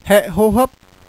Hệ hô hấp.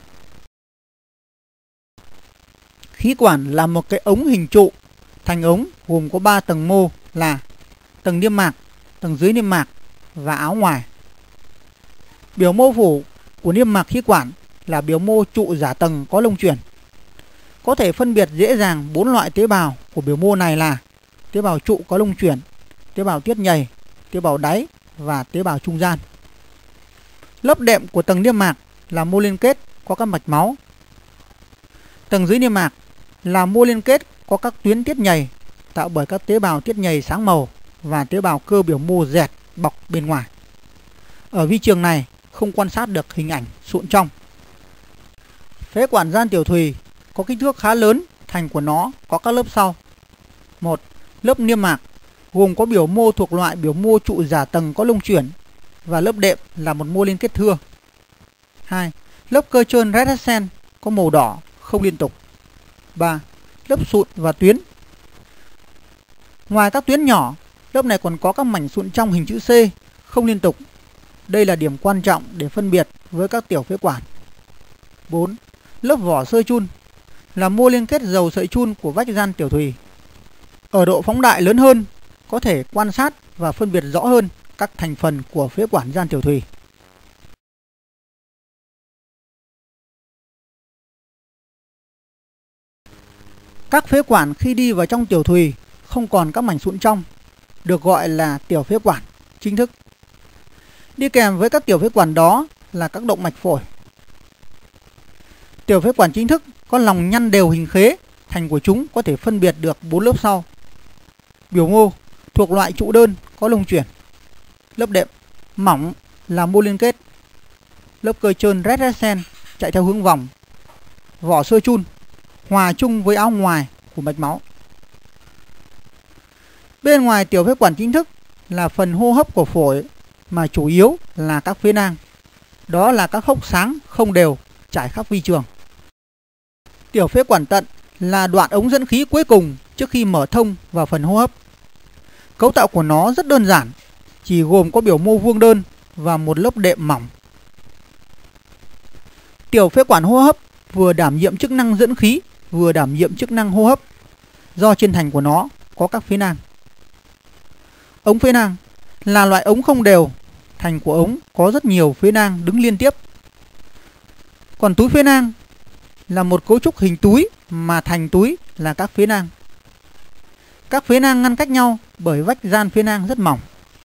Khí quản là một cái ống hình trụ. Thành ống gồm có 3 tầng mô là tầng niêm mạc, tầng dưới niêm mạc và áo ngoài. Biểu mô phủ của niêm mạc khí quản là biểu mô trụ giả tầng có lông chuyển. Có thể phân biệt dễ dàng 4 loại tế bào của biểu mô này là tế bào trụ có lông chuyển, tế bào tiết nhầy, tế bào đáy và tế bào trung gian. Lớp đệm của tầng niêm mạc là mô liên kết có các mạch máu. Tầng dưới niêm mạc là mô liên kết có các tuyến tiết nhầy tạo bởi các tế bào tiết nhầy sáng màu và tế bào cơ biểu mô dẹt bọc bên ngoài. Ở vi trường này không quan sát được hình ảnh sụn trong. Phế quản gian tiểu thùy có kích thước khá lớn, thành của nó có các lớp sau. 1. Lớp niêm mạc gồm có biểu mô thuộc loại biểu mô trụ giả tầng có lông chuyển và lớp đệm là một mô liên kết thưa. 2. Lớp cơ trơn reticen có màu đỏ không liên tục. 3. Lớp sụn và tuyến. Ngoài các tuyến nhỏ, lớp này còn có các mảnh sụn trong hình chữ C không liên tục. Đây là điểm quan trọng để phân biệt với các tiểu phế quản. 4. Lớp vỏ sơ chun là mô liên kết dầu sợi chun của vách gian tiểu thùy. Ở độ phóng đại lớn hơn, có thể quan sát và phân biệt rõ hơn các thành phần của phế quản gian tiểu thùy. Các phế quản khi đi vào trong tiểu thùy không còn các mảnh sụn trong, được gọi là tiểu phế quản chính thức. Đi kèm với các tiểu phế quản đó là các động mạch phổi. Tiểu phế quản chính thức có lòng nhăn đều hình khế, thành của chúng có thể phân biệt được 4 lớp sau. Biểu mô thuộc loại trụ đơn có lông chuyển. Lớp đệm mỏng là mô liên kết. Lớp cơ trơn reticen chạy theo hướng vòng. Vỏ sơ chun hòa chung với áo ngoài của mạch máu. Bên ngoài tiểu phế quản chính thức là phần hô hấp của phổi mà chủ yếu là các phế nang. Đó là các hốc sáng không đều trải khắp vi trường. Tiểu phế quản tận là đoạn ống dẫn khí cuối cùng trước khi mở thông vào phần hô hấp. Cấu tạo của nó rất đơn giản, chỉ gồm có biểu mô vuông đơn và một lớp đệm mỏng. Tiểu phế quản hô hấp vừa đảm nhiệm chức năng dẫn khí, vừa đảm nhiệm chức năng hô hấp, do trên thành của nó có các phế nang. Ống phế nang là loại ống không đều, thành của ống có rất nhiều phế nang đứng liên tiếp. Còn túi phế nang là một cấu trúc hình túi mà thành túi là các phế nang. Các phế nang ngăn cách nhau bởi vách gian phế nang rất mỏng.